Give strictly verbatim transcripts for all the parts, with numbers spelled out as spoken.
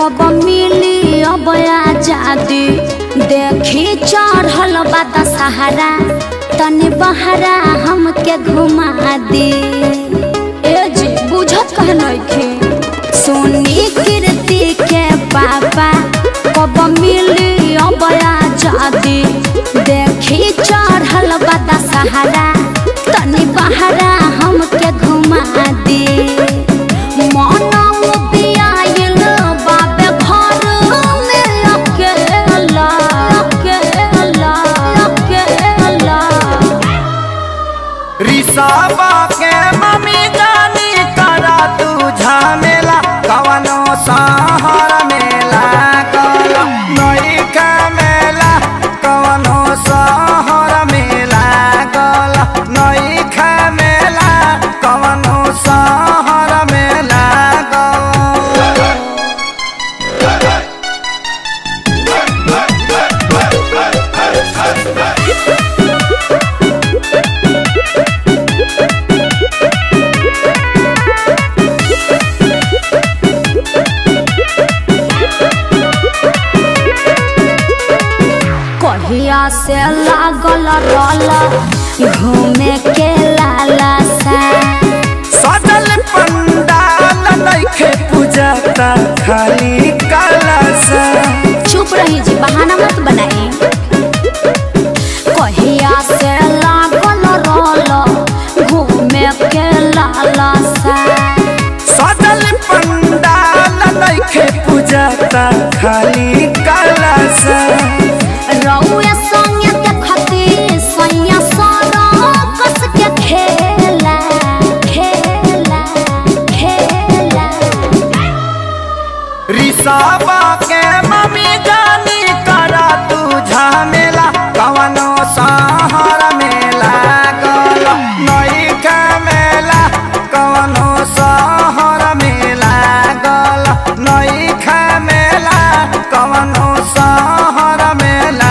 कब मिली अब आजादी देखी चढ़ल बा दशहरा तनी बहरा हमके घुमा दी। ए जी बुझत कह नइखे सोनी कीर्ति के पापा कब मिली अब आजादी देखी चढ़ल बा दशहरा तनी बहरा हमके घुमा दी। रिसाबा के मम्मी जानी करा तू झमेला कवनो शहर मेला कल नई का मेला कवनो शहर मेला कल नई का मेला कवनो शहर मेला कहिया से लागल रल घूमे के लालसा सजल पंडाल नइखे पूजता खाली कलसा। चुप रही जी बहाना मत बनाई। कहिया से लागल रल घूमे के लालसा सजल पंडाल नइखे पूजता खाली कलसा। रउए संगे देखती सैया सारा कस के खेला खेला खेला। रिसाबा के मम्मी जानी करा तू झमेला कवनो शहर मेला गल नई का मेला कवनो शहर मेला गल नई का मेला कवनो शहर मेला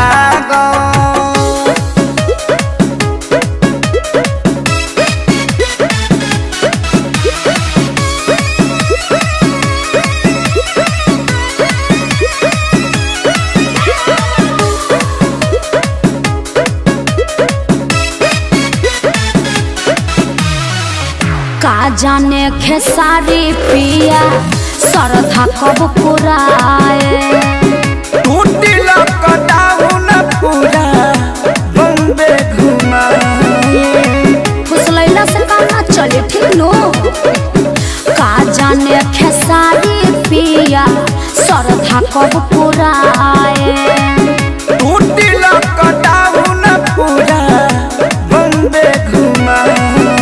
का जाने खेसारी पिया सरधा कब पुराए टूटी लॉकडाउन पूरा बम्बे घुमाए। फुसलैला से काम ना चले ठीक नो। का जाने खेसारी पिया सरधा कब पुराए टूटी लॉकडाउन पूरा बम्बे घुमाए।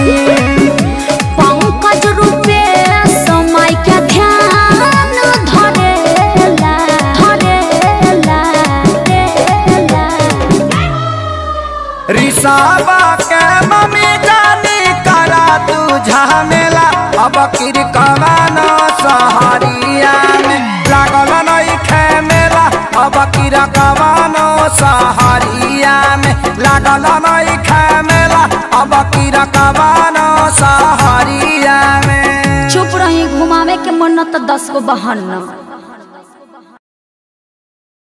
पंकज रूपे समय के ध्यान धरेला धरेला धरेला। रिसाबा के मम्मी जानी करा तू झमेला अब किर कवनो शहरिया में लागल नइखे मेला अब किर कवनो शहरिया में लागल नइखे मेला अब किर कवनो शहरिया में। चुप रही घुमावे के मन त दस गो बहाना।